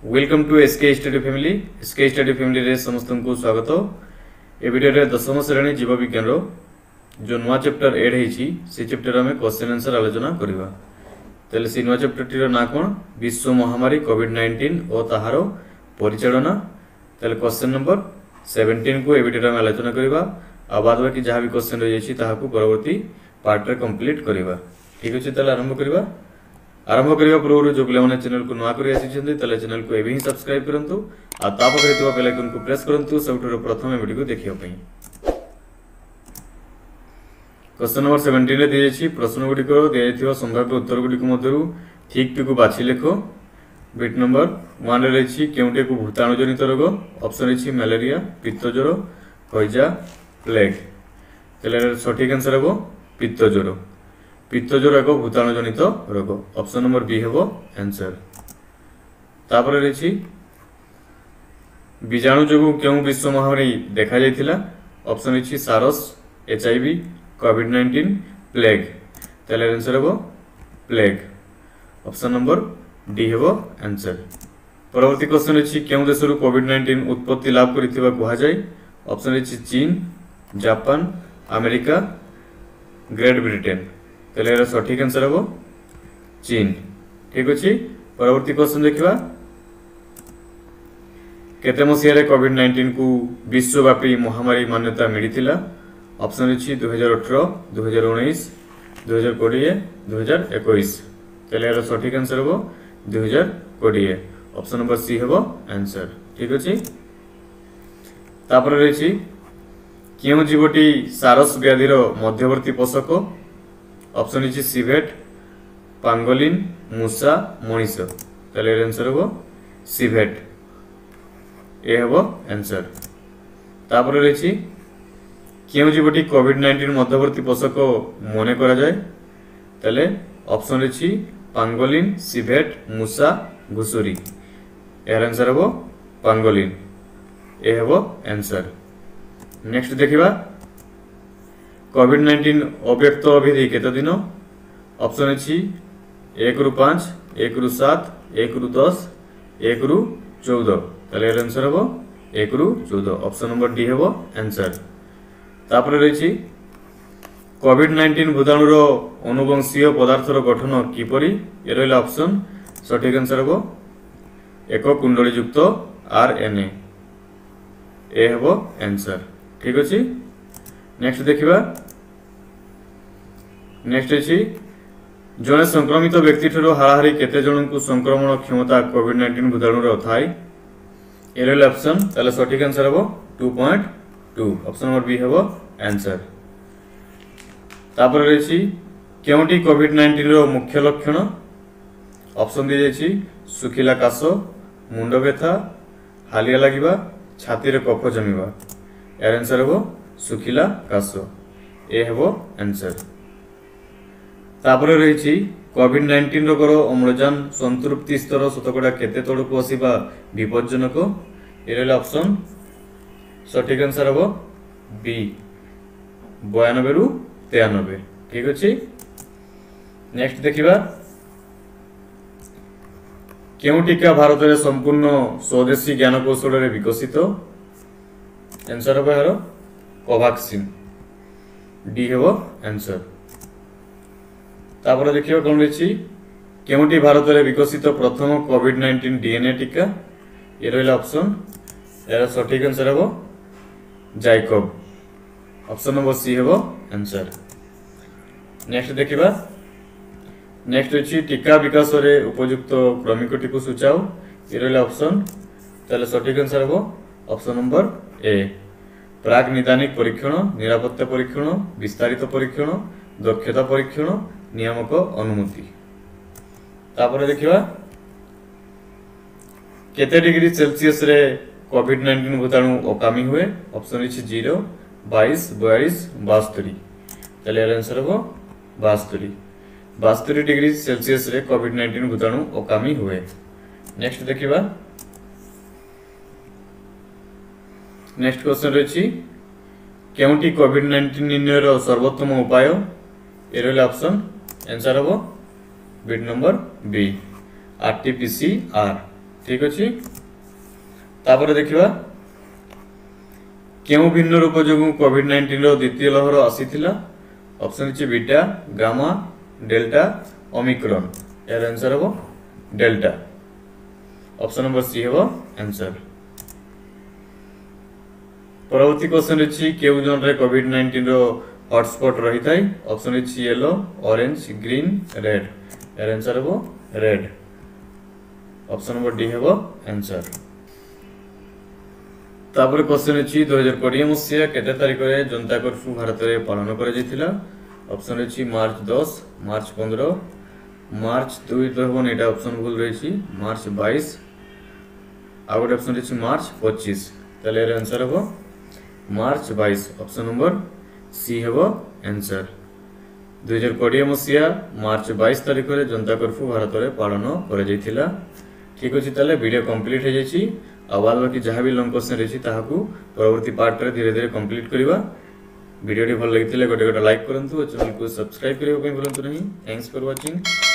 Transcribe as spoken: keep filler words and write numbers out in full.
Welcome to SK study family SK study family रे समस्त को स्वागत। ए वीडियो रे दशम श्रेणी जीव विज्ञान रो जो नुआ चैप्टर एड हेची से चैप्टर में क्वेश्चन आंसर आलोचना करबा। तले से नुआ चैप्टर टीर ना कोन विश्व महामारी कोविड नाइंटीन और ताहार परिचालना। तले क्वेश्चन नंबर सत्रह को ए वीडियो में आलोचना करबा। आ बाद बाकी जहां भी क्वेश्चन रहि जायछि ताहाकू परवर्ती पार्ट रे कंप्लीट करबा। ठीक अछि, तले आरंभ करबा। आरंभ करने पूर्व जो पे चैनल को नुआ कर चैनल को एवं सब्सक्राइब करंतु आ तापरे थिबा बेल आइकन को प्रेस करंतु सबठुर प्रथम वीडियो को देखियो पई। क्वेश्चन नंबर सत्रह रे दिए छी प्रश्न गुडी को दिए थिबा संभाव्य उत्तर गुडी को मध्यरु ठीक टी को बाछि लेखो। बिट नंबर एक रे छी केउटे को भूताणु जनित रोग। ऑप्शन रे छी मलेरिया, पित्त ज्वर, हैजा, प्लेग। तले सठिक आंसर हो पित्त ज्वर। पित्त ज्वर एक भूताणु जनित रोग। ऑप्शन नंबर बी हेबो आंसर। तापर रेछि बीजाणु जोगु केउ विश्व महामारी देखा जायतिला। ऑप्शन रेछि SARS, HIV, COVID nineteen, plague. तले आंसर हेबो प्लेग। ऑप्शन नंबर डी हेबो आंसर। परवर्ती क्वेश्चन रेछि केउ देशरु कोविड नाइंटीन उत्पत्ति लाभ करिथिबा कुहा जाय। ऑप्शन रेछि चीन, जापान, अमेरिका, ग्रेट ब्रिटेन। तले सठिक आंसर हेबो चीन। ठीक अछि, परवर्ती क्वेश्चन देखिबा। केते मसिया रे कोविड नाइंटीन को विश्वव्यापी महामारी मान्यता मिलिथिला। ऑप्शन अछि दो हज़ार अठारह, दो हज़ार उन्नीस, दो हज़ार बीस, दो हज़ार इक्कीस। तले सठिक आंसर हेबो दो हज़ार बीस। ऑप्शन नंबर सी हेबो आंसर। ठीक अछि, तापर रेछि केउ जीवटी सारस व्याधि रो मध्यवर्ती पोषक। ऑप्शन इज सिवेट, पांगोलिन, मूसा, मनीष। तले आंसर हेबो सिवेट। ए हेबो आंसर। तापर रेछि केउ जीवटी कोविड नाइंटीन मध्यवर्ती पोषक मने करा जाय। तले ऑप्शन रेछि पांगोलिन, सिवेट, मूसा, घुसुरी। एयर आंसर हेबो पांगोलिन। ए हेबो आंसर। नेक्स्ट देखिबा कोविड नाइंटीन अव्यक्त अवधि केते दिन। ऑप्शन अछि एक रु पाँच, एक रु सात, एक रु दस, एक रु चौदह। तले आंसर हेबो एक रु चौदह। ऑप्शन नंबर डी हेबो आंसर। तापर रहिछि कोविड नाइंटीन भूताणु रो अनुवंशीय पदार्थ रो गठन किपरि। ए रहला ऑप्शन। सठिक आंसर हेबो एक कुंडली युक्त आरएनए। ए हेबो आंसर। ठीक अछि, नेक्स्ट देखिबा। नेक्स्ट अछि जने संक्रमित व्यक्ति ठरो हाराहारी केते जन को संक्रमण क्षमता कोविड नाइंटीन भूताणु रो थाई। ए रहला ऑप्शन। तले सठिक आंसर हेबो दो पॉइंट दो। ऑप्शन नंबर बी हेबो आंसर। तापर रेछि केउटी कोविड नाइंटीन रो मुख्य लक्षण। ऑप्शन दि जायछि सुखिला काश, मुंड व्यथा, हालिया लागिबा, छाती रे कफ जमिबा। एर आंसर हेबो सुखिला काश। ए हेबो आंसर। तापर रहिछि कोविड नाइंटीन रोगर अम्लजान संतृप्ति स्तर शतकड़ा केते तळकु आसीबा विपज्जनक। ए रहला ऑप्शन। सठिक आंसर हेबो बी बयानबे रु तिरानबे। ठीक अछि, नेक्स्ट देखिबा केउ टीका भारत रे संपूर्ण स्वदेशी ज्ञान कौशल रे विकसित। आंसर हेबो यार कोवैक्सीन। डी हेबो आंसर। तापर देखियो कोन रेछि केउटी भारत रे विकसित प्रथम कोविड नाइंटीन डीएनए टीका। ए रहला ऑप्शन। यार सठिक आंसर हेबो जाइकोब। ऑप्शन नंबर सी हेबो आंसर। नेक्स्ट देखिबा। नेक्स्ट अछि टीका विकास रे उपयुक्त क्रमिकटी को सूचाओ। ए रहला ऑप्शन। तले सठिक आंसर हेबो ऑप्शन नंबर ए प्राक निदानिक परीक्षण, निरापत्ता परीक्षण, विस्तारित परीक्षण, दक्षता परीक्षण, नियामक अनुमति। तापर देखिबा केते डिग्री सेल्सियस रे कोविड नाइंटीन भूताणु अकामी हुए। ऑप्शन अछि जीरो, बाईस, बयालीस, बास्तरी। तले आंसर हेबो बास्तरी। बास्तरी डिग्री सेल्सियस रे कोविड नाइंटीन भूताणु अकामी हुए। नेक्स्ट देखिबा। नेक्स्ट क्वेश्चन रहिछि केउटी कोविड नाइंटीन निर्णय रो सर्वोत्तम उपाय। ए रहला ऑप्शन। आंसर हेबो बिट नंबर बी आरटीपीसीआर। ठीक अच्छे तापर देखिबा केउ भिन्न रूप जो कोविड नाइंटीन रो द्वितीय लहर आसीथिला ऑप्शन अछि बीटा गामा डेल्टा ओमिक्रॉन यार आंसर हो डेल्टा ऑप्शन नंबर सी हो आंसर परवर्ती क्वेश्चन अछि केउ जन रे कोविड नाइंटीन रो हॉटस्पॉट रही थाई ऑप्शन अछि येलो ऑरेंज ग्रीन रेड यार आंसर हो रेड ऑप्शन नंबर डी हो आंसर तापर क्वेश्चन अछि दो हज़ार बीस मसिया केते तारिख रे जनता कर्फ्यू भारत रे पालन करा जैथिला ऑप्शन अछि मार्च दस मार्च पंद्रह मार्च दो तो होबन एटा ऑप्शन भूल रही छी मार्च बाईस आ गोटे ऑप्शन अछि मार्च पच्चीस तले रे आंसर हो मार्च बाईस ऑप्शन नंबर सी हो आंसर दो हज़ार बीस मसिया मार्च बाईस तारिख रे जनता कर्फ्यू भारत रे पालन करा जैथिला ठीक अछि तले वीडियो कंप्लीट हे जायछि आ बाद बाकी जहाँ भी लॉन्ग क्वेश्चन रही ताकू परवर्ती पार्ट रे धीरे धीरे कंप्लीट करिवा वीडियो टी भल लगिथिले गोटे गोटे लाइक करंतु और चैनल को सब्सक्राइब करियो पे भूलंतु नहीं थैंक्स फॉर वाचिंग।